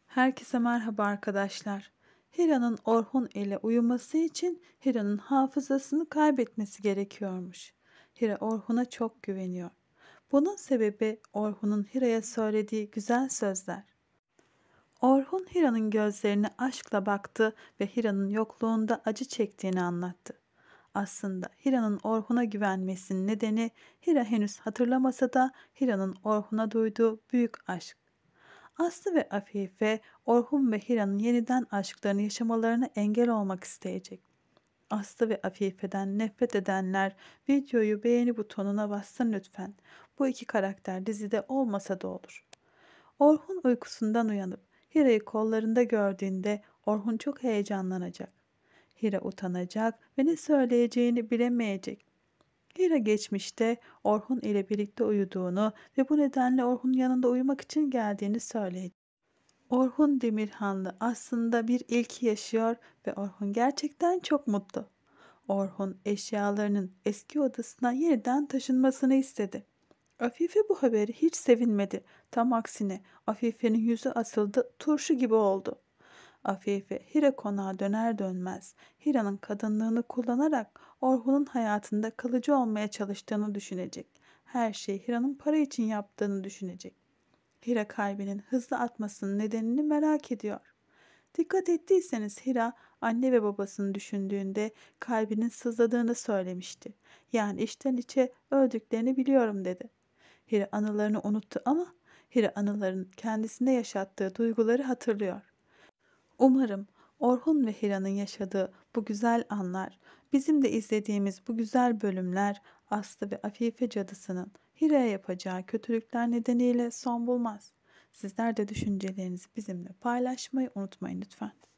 Herkese merhaba arkadaşlar. Hira'nın Orhun ile uyuması için Hira'nın hafızasını kaybetmesi gerekiyormuş. Hira Orhun'a çok güveniyor. Bunun sebebi Orhun'un Hira'ya söylediği güzel sözler. Orhun Hira'nın gözlerine aşkla baktı ve Hira'nın yokluğunda acı çektiğini anlattı. Aslında Hira'nın Orhun'a güvenmesinin nedeni Hira henüz hatırlamasa da Hira'nın Orhun'a duyduğu büyük aşk. Aslı ve Afife, Orhun ve Hira'nın yeniden aşklarını yaşamalarına engel olmak isteyecek. Aslı ve Afife'den nefret edenler videoyu beğeni butonuna bassın lütfen. Bu iki karakter dizide olmasa da olur. Orhun uykusundan uyanıp Hira'yı kollarında gördüğünde Orhun çok heyecanlanacak. Hira utanacak ve ne söyleyeceğini bilemeyecek. Hira geçmişte Orhun ile birlikte uyuduğunu ve bu nedenle Orhun'un yanında uyumak için geldiğini söyleyecek. Orhun Demirhanlı aslında bir ilki yaşıyor ve Orhun gerçekten çok mutlu. Orhun eşyalarının eski odasına yeniden taşınmasını istedi. Afife bu haberi hiç sevinmedi. Tam aksine Afife'nin yüzü asıldı, turşu gibi oldu. Afife Hira konağa döner dönmez Hira'nın kadınlığını kullanarak Orhun'un hayatında kalıcı olmaya çalıştığını düşünecek. Her şeyi Hira'nın para için yaptığını düşünecek. Hira kalbinin hızlı atmasının nedenini merak ediyor. Dikkat ettiyseniz Hira anne ve babasını düşündüğünde kalbinin sızladığını söylemişti. Yani içten içe öldüklerini biliyorum dedi. Hira anılarını unuttu ama Hira anıların kendisine yaşattığı duyguları hatırlıyor. Umarım Orhun ve Hira'nın yaşadığı bu güzel anlar, bizim de izlediğimiz bu güzel bölümler Aslı ve Afife cadısının Hira'ya yapacağı kötülükler nedeniyle son bulmaz. Sizler de düşüncelerinizi bizimle paylaşmayı unutmayın lütfen.